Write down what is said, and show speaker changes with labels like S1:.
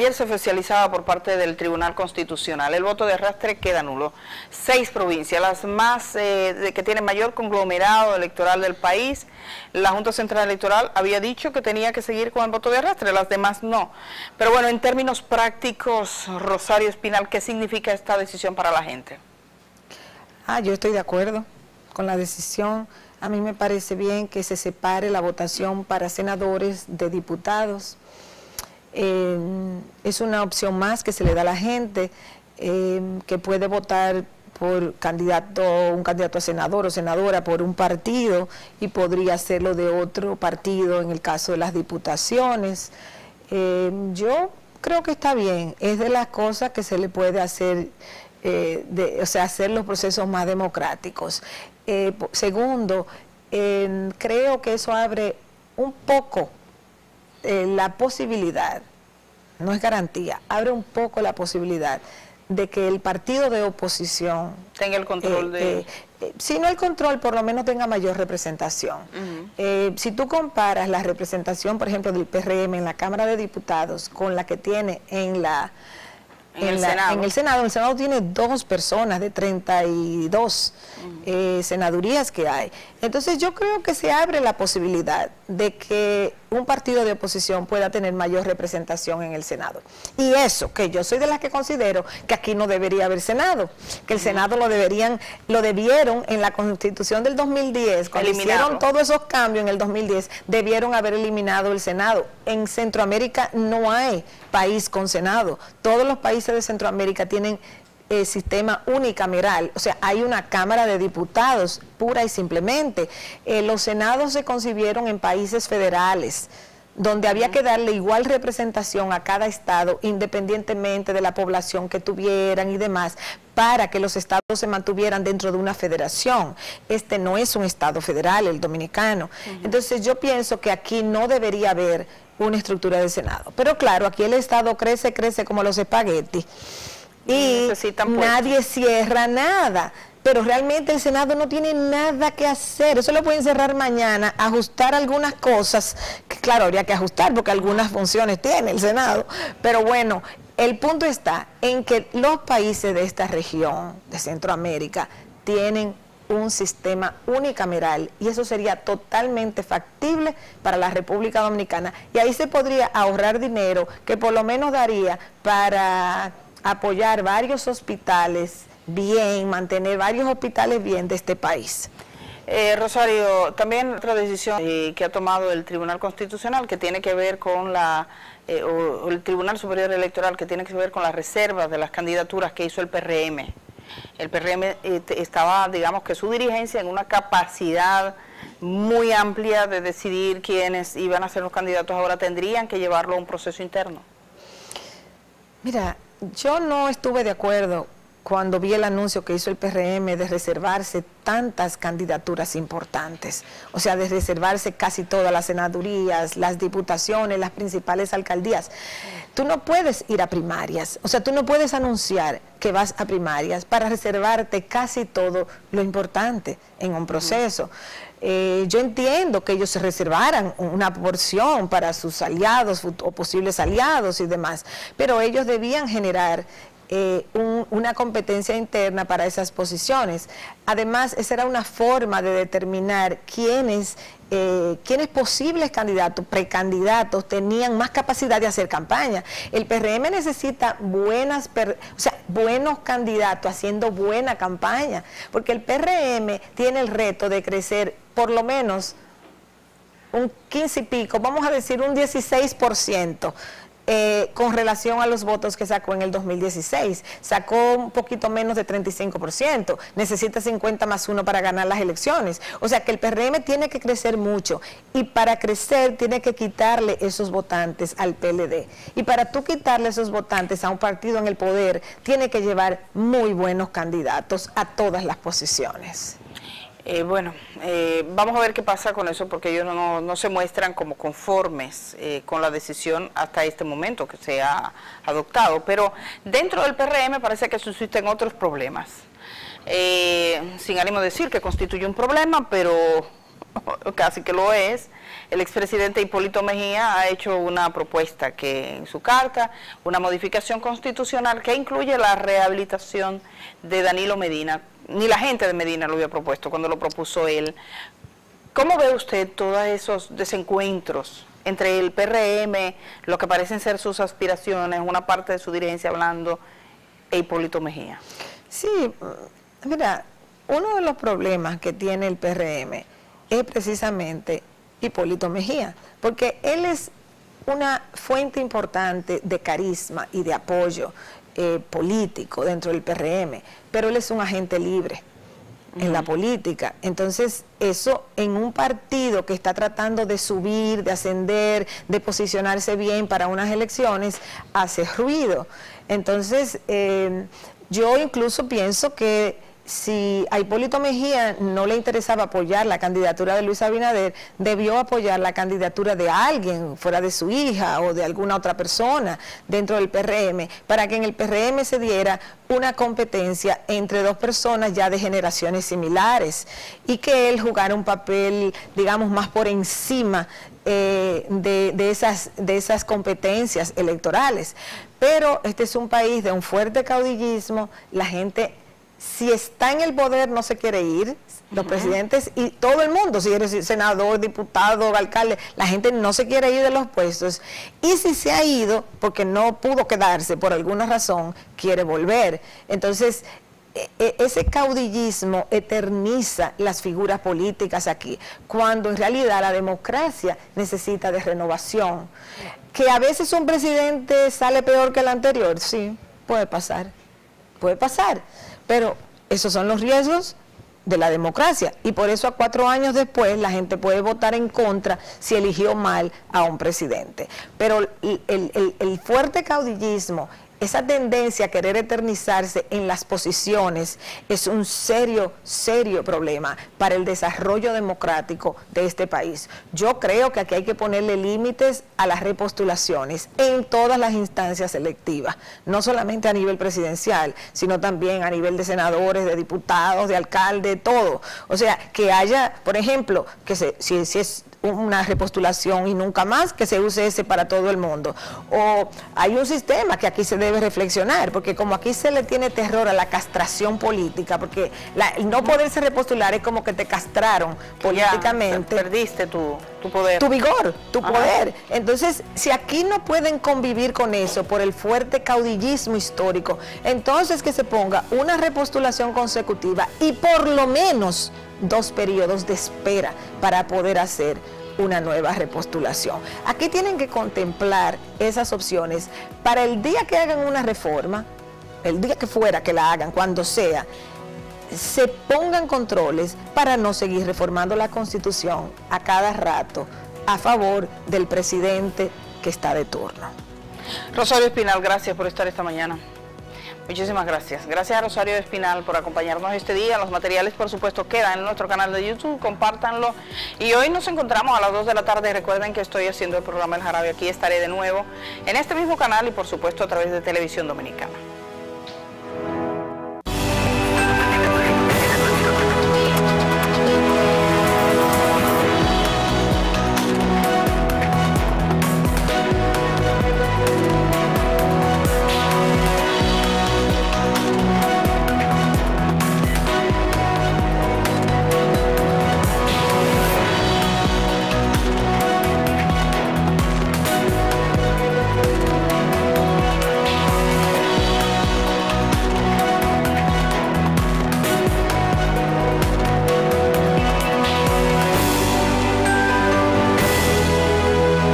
S1: Ayer se oficializaba por parte del Tribunal Constitucional. El voto de arrastre queda nulo. 6 provincias, las más que tienen mayor conglomerado electoral del país. La Junta Central Electoral había dicho que tenía que seguir con el voto de arrastre, las demás no. Pero bueno, en términos prácticos, Rosario Espinal, ¿qué significa esta decisión para la gente?
S2: Yo estoy de acuerdo con la decisión. A mí me parece bien que se separe la votación para senadores de diputados. Es una opción más que se le da a la gente que puede votar por un candidato a senador o senadora por un partido y podría hacerlo de otro partido en el caso de las diputaciones. Yo creo que está bien, es de las cosas que se le puede hacer, hacer los procesos más democráticos. Segundo, creo que eso abre un poco la posibilidad, no es garantía, abre un poco la posibilidad de que el partido de oposición
S1: tenga el control
S2: si no el control, por lo menos tenga mayor representación. Si tú comparas la representación, por ejemplo, del PRM en la Cámara de Diputados con la que tiene en el Senado tiene 2 personas de 32 senadurías que hay. Entonces yo creo que se abre la posibilidad de que un partido de oposición pueda tener mayor representación en el Senado. Y eso, que yo soy de las que considero que aquí no debería haber Senado, que el Senado lo debieron en la Constitución del 2010, cuando hicieron todos esos cambios en el 2010, debieron haber eliminado el Senado. En Centroamérica no hay país con Senado. Todos los países de Centroamérica tienen sistema unicameral, o sea, hay una Cámara de Diputados, pura y simplemente. Los senados se concibieron en países federales, donde había que darle igual representación a cada estado, independientemente de la población que tuvieran y demás, para que los estados se mantuvieran dentro de una federación. Este no es un estado federal, el dominicano. Entonces yo pienso que aquí no debería haber una estructura de Senado. Pero claro, aquí el Estado crece como los espaguetis y nadie cierra nada. Pero realmente el Senado no tiene nada que hacer. Eso lo pueden cerrar mañana, ajustar algunas cosas, que claro, habría que ajustar porque algunas funciones tiene el Senado. Pero bueno, el punto está en que los países de esta región, de Centroamérica, tienen un sistema unicameral y eso sería totalmente factible para la República Dominicana y ahí se podría ahorrar dinero que por lo menos daría para apoyar varios hospitales bien, mantener varios hospitales bien de este país.
S1: Rosario, también otra decisión que ha tomado el Tribunal Constitucional que tiene que ver con o el Tribunal Superior Electoral que tiene que ver con las reservas de las candidaturas que hizo el PRM. El PRM estaba, digamos que su dirigencia en una capacidad muy amplia de decidir quiénes iban a ser los candidatos, ahora tendrían que llevarlo a un proceso interno.
S2: Mira, yo no estuve de acuerdo cuando vi el anuncio que hizo el PRM de reservarse tantas candidaturas importantes, o sea, de reservarse casi todas las senadurías, las diputaciones, las principales alcaldías. Tú no puedes ir a primarias, o sea, tú no puedes anunciar que vas a primarias para reservarte casi todo lo importante en un proceso. Yo entiendo que ellos se reservaran una porción para sus aliados o posibles aliados y demás, pero ellos debían generar una competencia interna para esas posiciones. Además, esa era una forma de determinar quiénes posibles candidatos, precandidatos, tenían más capacidad de hacer campaña. El PRM necesita buenos candidatos haciendo buena campaña, porque el PRM tiene el reto de crecer por lo menos un 15 y pico, vamos a decir un 16%. Con relación a los votos que sacó en el 2016. Sacó un poquito menos de 35%, necesita 50 más 1 para ganar las elecciones. O sea que el PRM tiene que crecer mucho y para crecer tiene que quitarle esos votantes al PLD. Y para tú quitarle esos votantes a un partido en el poder, tiene que llevar muy buenos candidatos a todas las posiciones.
S1: Vamos a ver qué pasa con eso porque ellos no se muestran como conformes con la decisión hasta este momento que se ha adoptado, pero dentro del PRM parece que susciten otros problemas, sin ánimo de decir que constituye un problema, pero casi que lo es, el expresidente Hipólito Mejía ha hecho una propuesta que en su carta, una modificación constitucional que incluye la rehabilitación de Danilo Medina. Ni la gente de Medina lo había propuesto cuando lo propuso él. ¿Cómo ve usted todos esos desencuentros entre el PRM, lo que parecen ser sus aspiraciones, una parte de su dirigencia hablando, e Hipólito Mejía?
S2: Sí, mira, uno de los problemas que tiene el PRM es precisamente Hipólito Mejía, porque él es una fuente importante de carisma y de apoyo político dentro del PRM, pero él es un agente libre en la política. Entonces, eso en un partido que está tratando de subir, de ascender, de posicionarse bien para unas elecciones, hace ruido. Entonces, yo incluso pienso que si a Hipólito Mejía no le interesaba apoyar la candidatura de Luis Abinader, debió apoyar la candidatura de alguien fuera de su hija o de alguna otra persona dentro del PRM, para que en el PRM se diera una competencia entre dos personas ya de generaciones similares y que él jugara un papel, digamos, más por encima de esas competencias electorales. Pero este es un país de un fuerte caudillismo, la gente, si está en el poder, no se quiere ir, los presidentes y todo el mundo, si eres senador, diputado, alcalde, la gente no se quiere ir de los puestos, y si se ha ido porque no pudo quedarse por alguna razón, quiere volver. Entonces, ese caudillismo eterniza las figuras políticas aquí, cuando en realidad la democracia necesita de renovación. Que a veces un presidente sale peor que el anterior, sí, puede pasar, pero esos son los riesgos de la democracia, y por eso a 4 años después la gente puede votar en contra si eligió mal a un presidente. Pero el fuerte caudillismo, esa tendencia a querer eternizarse en las posiciones, es un serio problema para el desarrollo democrático de este país. Yo creo que aquí hay que ponerle límites a las repostulaciones en todas las instancias electivas, no solamente a nivel presidencial, sino también a nivel de senadores, de diputados, de alcaldes, todo. O sea, que haya, por ejemplo, que si es una repostulación y nunca más, que se use ese para todo el mundo. O hay un sistema que aquí se debe reflexionar, porque como aquí se le tiene terror a la castración política, porque el no poderse repostular es como que te castraron políticamente.
S1: Ya, perdiste tu poder.
S2: Tu vigor, tu poder. Entonces, si aquí no pueden convivir con eso por el fuerte caudillismo histórico, entonces que se ponga una repostulación consecutiva y por lo menos 2 periodos de espera para poder hacer una nueva repostulación. Aquí tienen que contemplar esas opciones para el día que hagan una reforma, el día que fuera que la hagan, cuando sea, se pongan controles para no seguir reformando la Constitución a cada rato a favor del presidente que está de turno.
S1: Rosario Espinal, gracias por estar esta mañana. Muchísimas gracias. Gracias a Rosario Espinal por acompañarnos este día. Los materiales, por supuesto, quedan en nuestro canal de YouTube. Compártanlo. Y hoy nos encontramos a las 2 de la tarde. Recuerden que estoy haciendo el programa El Jarabe. Aquí estaré de nuevo en este mismo canal y, por supuesto, a través de Televisión Dominicana.